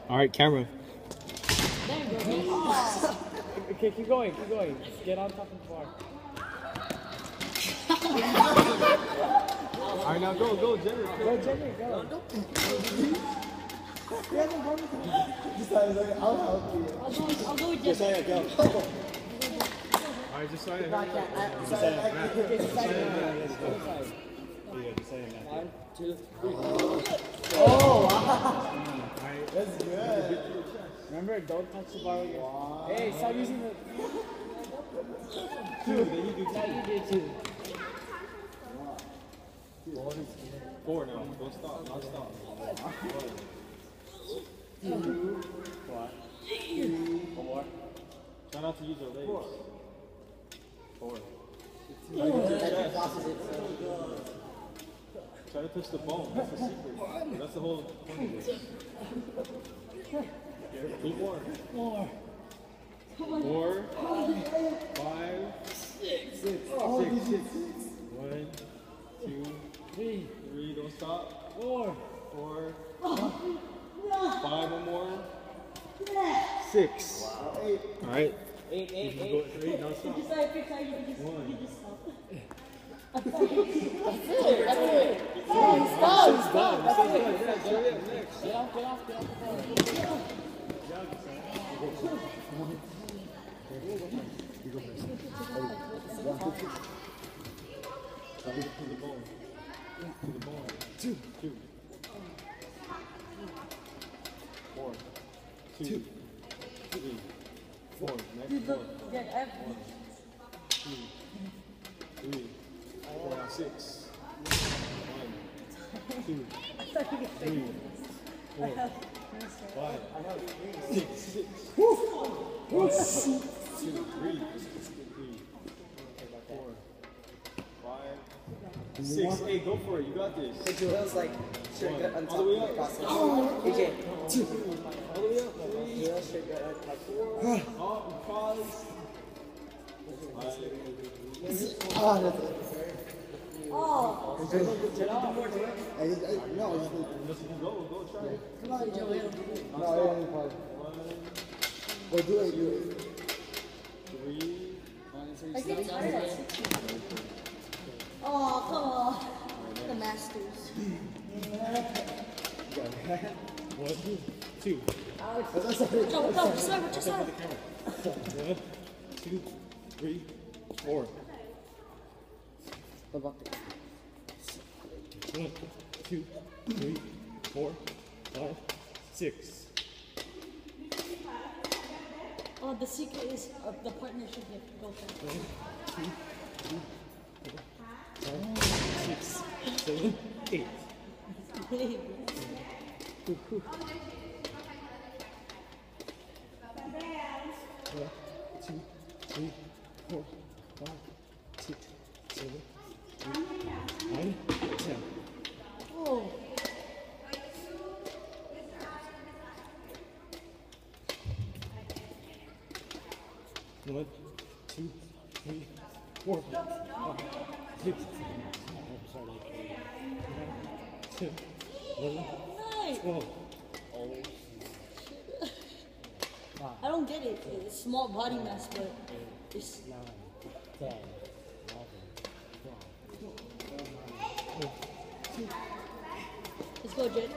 All right, camera. There you go. Oh. Okay, keep going, keep going. Get on top of the bar. All right, now go, Jenny. Go, Jenny, go. I'll help you. I'll go with Jessica. Go. All right, just sign it. Okay, One, two, three. Oh, wow. That's good. Remember, don't touch the bar with your... Hey, stop using the... Two, then you do two. Now you do two. Four now. Don't stop. Not stop. One more. Try not to use your legs. Four. Try to touch the bone. That's the secret. That's the whole point of it. Keep more. Four. Four. Five. Six. One, two, Three. don't stop. Four. Four. Five or more. Six. All right. Eight. Go three. Don't stop. One. Stop. Next. Get off the bar. To the bone. Two. Four. Two. Three. Four. Next four. One, two, three, four. Now six. One, two, three, four, five, six. One, two, three, four, five, six. Hey, go for it. You got this. Hey, Joel's like, straight gut on top All the way of the up. process. AJ, two. All the way up. Three. Joel, straight gut on top. Up. Pause. Ah, that's it. Oh. No, I just need Go try it. Come on, Joel. No, I don't need pause. Or do it. Three. I get tired at 60. Oh, come on. The Masters. One, two. Go, sir, what you said? One, two, three, four. One, two, three, four, five, six. Oh, the secret is the partnership. Go for it. 1, 2, 3, 4, 5, 6, 7, 8. One, two, three, four, 5, 6, 7, 8, 9, 10. Oh. One, two, three, four, 5, 6, 10, 11, Nice. 12. I don't get it. It's small body mass, but it's... 10, 11, Let's go, Jed.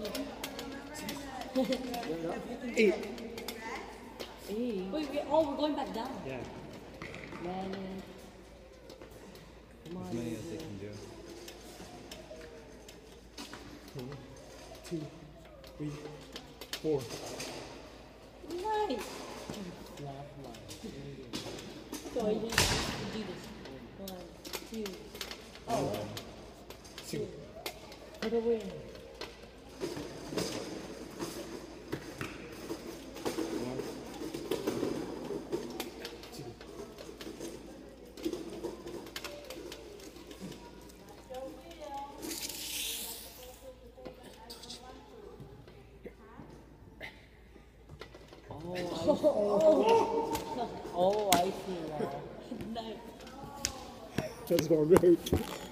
We need... 8. Wait, we're going back down. Yeah. As many as they can do. 1, 2, 3, 4. Nice. So you do this. 1, 2. Oh. 2. for the win. Oh, I see now. Nice. That's gonna hurt.